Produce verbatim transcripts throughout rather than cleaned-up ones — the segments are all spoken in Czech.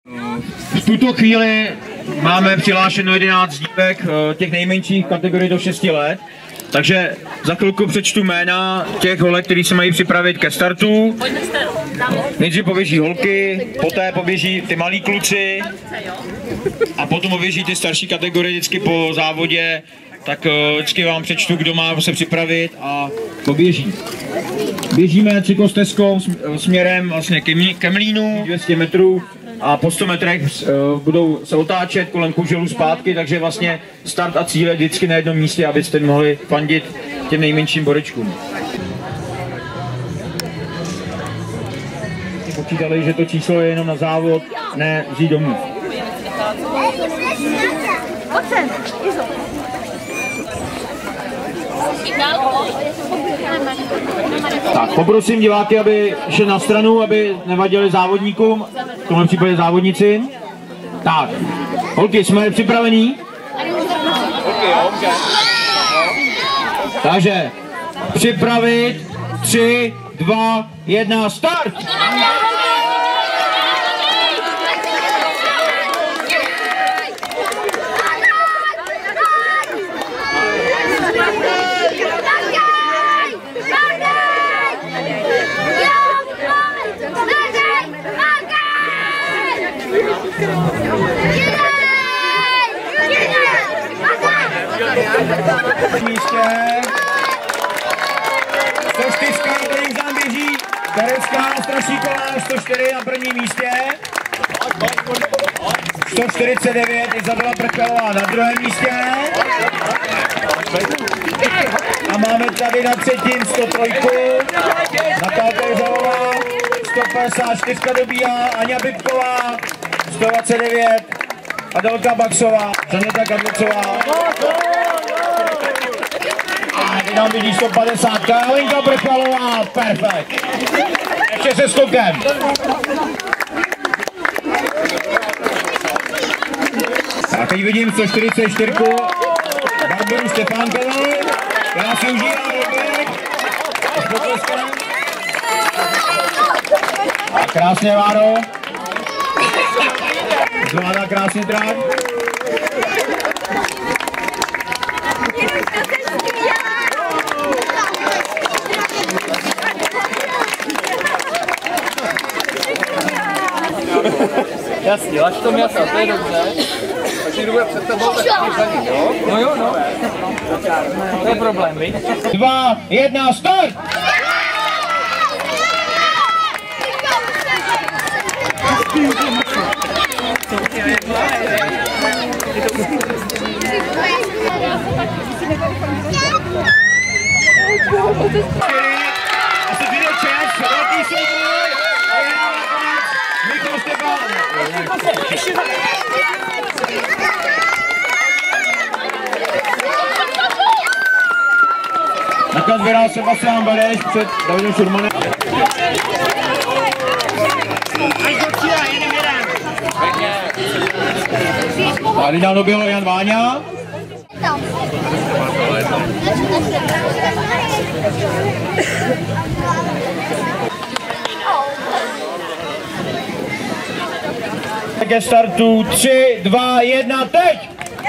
V tuto chvíli máme přihlášeno jedenáct dívek těch nejmenších kategorií do šesti let. Takže za chvilku přečtu jména těch holek, kteří se mají připravit ke startu. Nejdřív poběží holky, poté poběží ty malí kluci a potom poběží ty starší kategorie vždycky po závodě. Tak vždycky vám přečtu, kdo má se připravit a poběží. Běžíme cyklostezkou směrem vlastně ke Mlýnu, dvě stě metrů. A po sto metrech uh, budou se otáčet kolem kuželů zpátky, takže vlastně start a cíle vždycky na jednom místě, abyste mohli fandit těm nejmenším borečkům. Počítali, že to číslo je jenom na závod, ne vzít domů. Tak, poprosím diváky, aby šli na stranu, aby nevadili závodníkům, v tomhle případě závodnici. Tak, holky, jsme připravení? Takže, připravit, tři, dva, jedna, start! Místě. sto čtyři, který nám běží. Karecká Strašíková, sto čtyři na prvním místě. sto čtyřicet devět Izabela Prchalová na druhém místě. A máme tady na třetím sto tři. Natálka Jiřová, sto padesát čtyři dobíhá. Aňa Bybková, sto dvacet devět. Adelka Baxová, Žaneta Kadlecová. A teď nám vidí sto padesát. Karolinka Prchalová, perfekt. Ještě se skokem. A teď vidím sto čtyřicet čtyři. Barboru Stefánkovou, která si užívá doběh. A krásně, Váro. Zvládá krásně trák. Jasně, lač to měsa, to je dobře. Takže jdu před tebou, tak před jo? No jo, no. To je problém, viď? Dva, jedna, start! Asi vyjde čas, velký souboj a je nakonec Michal Stefán. Nakonec vyhrál Sebastián Bereš před Davidem Šurmanem. Tady nám doběhl Jan Váňa. Ke startu tři, dva, jedna, teď!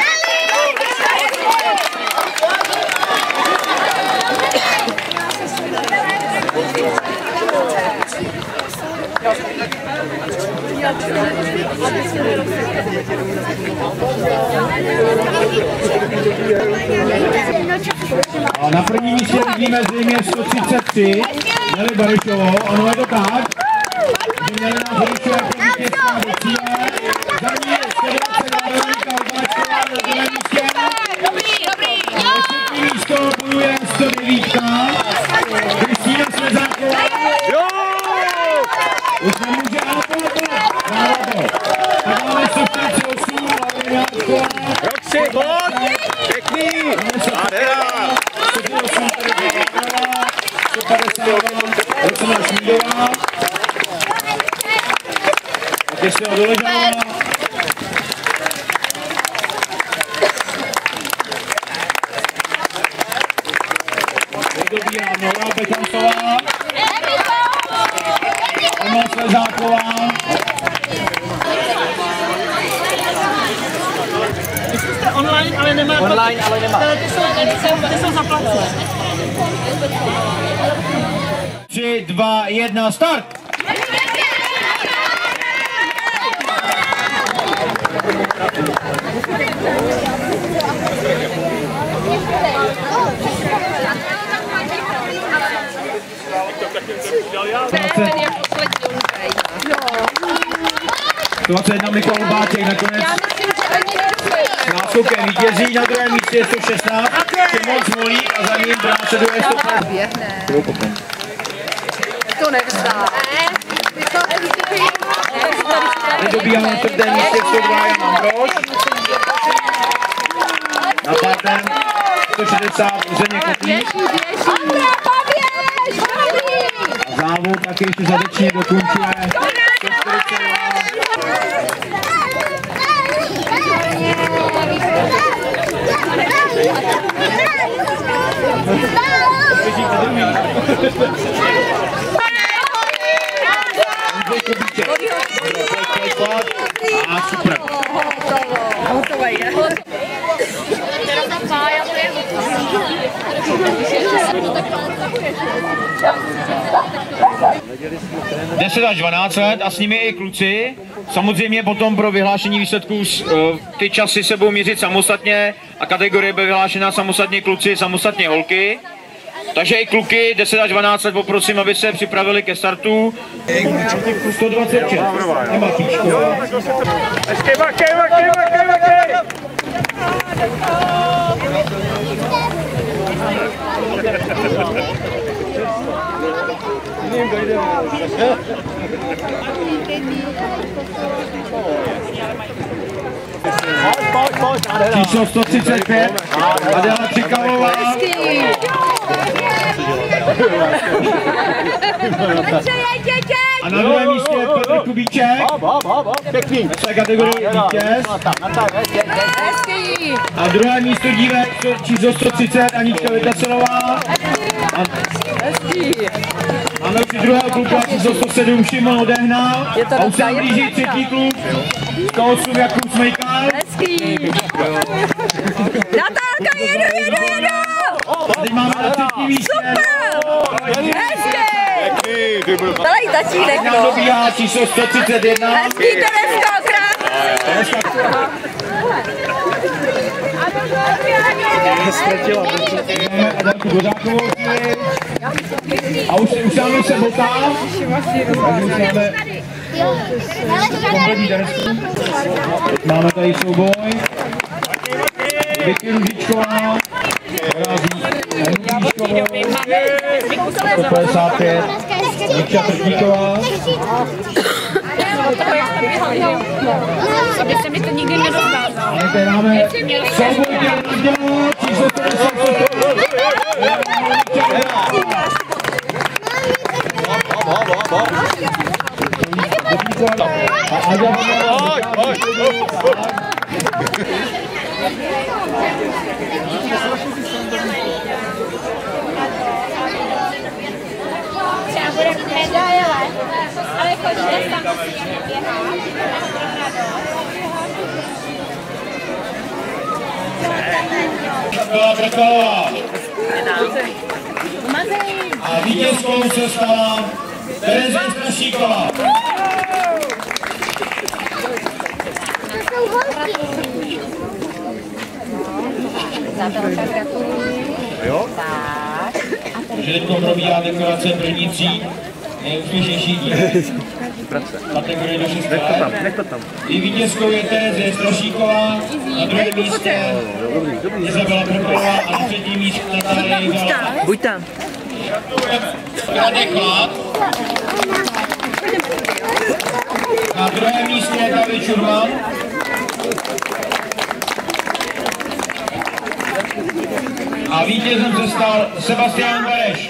A na první místě vidíme zřejmě sto třicet tři, Neli Barešovou, ano je to tak, že měli nás Barešovou jako vítězská do cíle, za ní je sto dvacet Veronika Obáčková na druhém místě, a třetí místo bojuje sto devět, Kristýna Svězáková, už nemůže apelovat, dává to, tak máme sto čtyřicet osm, Laura Jánková, Roxy, bod, pěkný, nádhera. sto padesát Lucina Šmídová. Také se odoležala. Dobíhá Nora Bechancová. Emma Slezáková. Online, ale nemá. Ty jsou, ty jsou zaplacené. tři, dva, jedna, start! dvacet jedna Mikol Báček nakonec s náskokem vítězí, na druhém místě je sto šestnáct, Šimon Smolík a za ním následuje sto patnáct. To nevzdá. Nedobíhá na čtvrtém místě sto dva Jan Ambrož. Na pátém sto šedesát Zdeněk Kotlík. A závod taky ještě zadečně dokončuje sto čtyřicet dva. A super. Hotové je. deset až dvanáct let a s nimi i kluci. Samozřejmě potom pro vyhlášení výsledků ty časy se budou měřit samostatně a kategorie bude vyhlášena samostatně kluci, samostatně holky. Takže i kluky deset až dvanáct let poprosím, aby se připravili ke startu. sto dvacet šest. Ema Tíčková. Číslo sto třicet pět. Adela Přikalová. A na druhém místě je Petr Kubíček. Pěkný. V té kategorii vítěz. A druhé místo dívek číslo sto třicet Anička Vytacelová. Máme už druhého kluka číslo sto sedm Šimon Odehnal. A už se nám blíží třetí kluk. sto osm Jakub Smejkal. Natálka, jedu, jedu, jedu! A teď máme na třetí místě. Dalej tatínek, Nám no. dobíhá číslo sto třicet jedna. Hezký Tereska, krásný. Máme Adelku Bořákovou chvíli. A už, už máme se botá. Takže už máme kompletní Teresku. Máme tady souboj. Vicky Ružičková. Henu Píškovou. sto padesát pět. Nikča Trtíková. Aby se mi to nikdy nedokázalo. A tady máme souboj dělů číslo sto padesát pět. A Aďa Třeba bude medaile, ale chodíte tam si běhat. Byla Brekalová. A vítězkou se stala Tereza Strašíková. Jo? Takže teď probíhá dekorace první tří nejúspěšnější dívek. Kategorie do šesti let. I vítězkou je Tereza Strašíková, na druhém místě Izabela Brekalová a na třetím místě Natálie Jigalová. Buď tam. Radek Klát. Na druhém místě je David Šurman. A vítězem se stal Sebastián Bereš.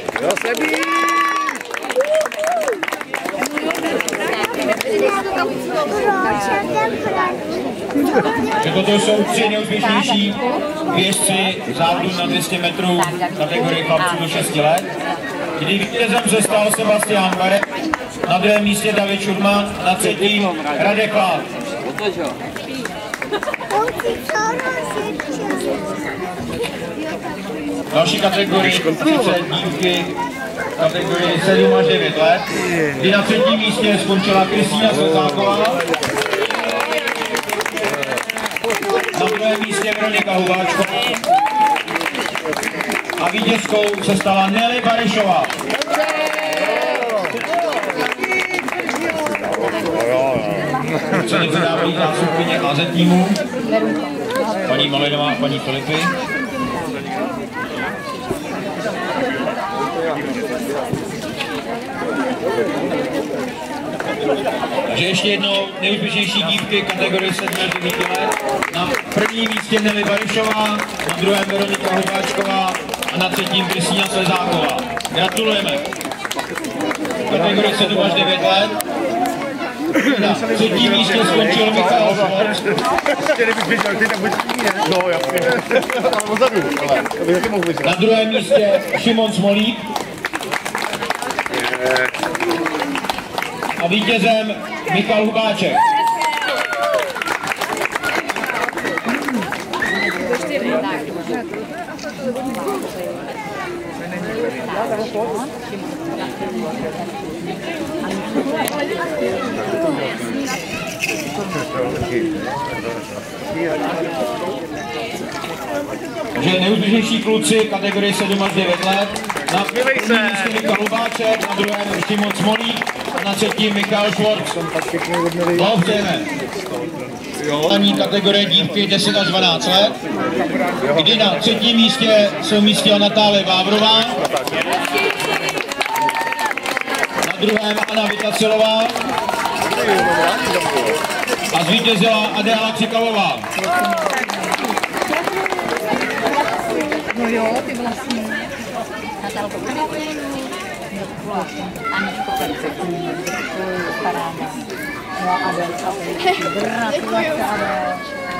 Že toto jsou tři nejúspěšnější běžci závodu na dvě stě metrů kategorie chlapců do šesti let. Kdy vítězem se stal Sebastián Bereš, na druhém místě David Šurman a na třetím Radek Klát. Další kategorie sice dívky kategorie sedm až devět let, kdy na třetím místě skončila Kristýna Slzáková. Na druhém místě Veronika Hubáčková. A vítězkou se stala Nelly Barešová. Co nepředávají zástupkyně á zet týmu, paní Malinová a paní Filipy. Takže ještě jednou nejúspěšnější dívky kategorie sedm až devět let. Na prvním místě Nelly Barešová, na druhém Veronika Hubáčková a na třetím Kristýna Slzáková. Gratulujeme. Kategorie sedm až devět let. Na třetím místě skončil Michal Švorc. Na druhém místě Šimon Smolík. A vítězem Michal Hubáček. Takže nejúspěšnější kluci kategorie sedm až devět let. Na prvním místě Michal Hubáček, na druhém Šimon Smolík a na třetím Michal Švorc. Blahopřejeme. Ani kategorie dívky deset až dvanáct let, kdy na třetím místě se umístila Natálie Vávrová, na druhém Anna Vytacilová a zvítězila Adéla Křikalová. No jo, ty vlastně. Natálko, Aničko, paráda. No a Adelka, gratulace, Adel.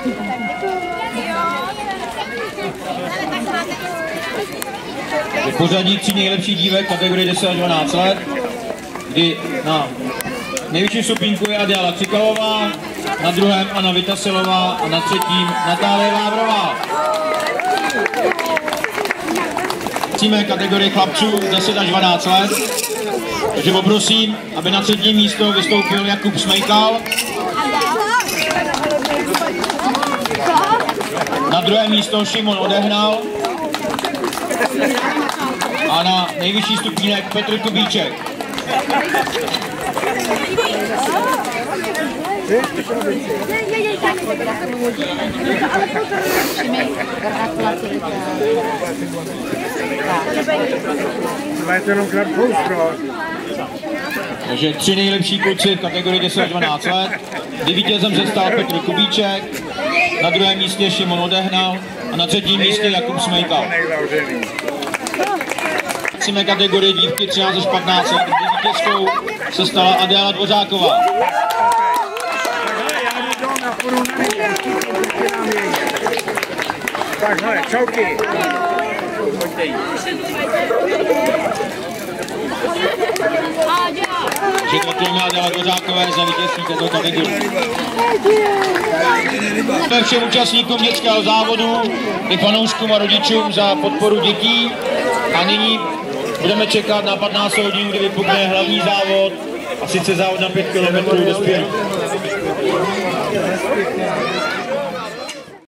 Pořadí tří nejlepších dívek kategorie deset až dvanáct let, kdy na nejvyšší stupínku je Adéla Křikalová, na druhém Anna Vytasilová a na třetím Natálie Vávrová. Tříme kategorie chlapců deset až dvanáct let, takže poprosím, aby na třetí místo vystoupil Jakub Smejkal, na druhé místo Šimon Odehnal a na nejvyšší stupínek Petr Kubíček. Takže tři nejlepší kluci v kategorii deset až dvanáct let. Vítězem se stal Petr Kubíček, na druhém místě Šimon Odehnal a na třetím místě Jakub Smejkal. Tříme kategorii dívky třináct až patnáct let, kdy vítězkou se stala Adéla Dvořáková. Takhle, čauky. Gratulujeme Adéle Dvořákové za vítězství této kategorie. Děkujeme všem účastníkům dětského závodu i fanouškům a rodičům za podporu dětí. A nyní budeme čekat na patnáct hodin, kdy vypukne hlavní závod, a sice závod na pět kilometrů dospělých.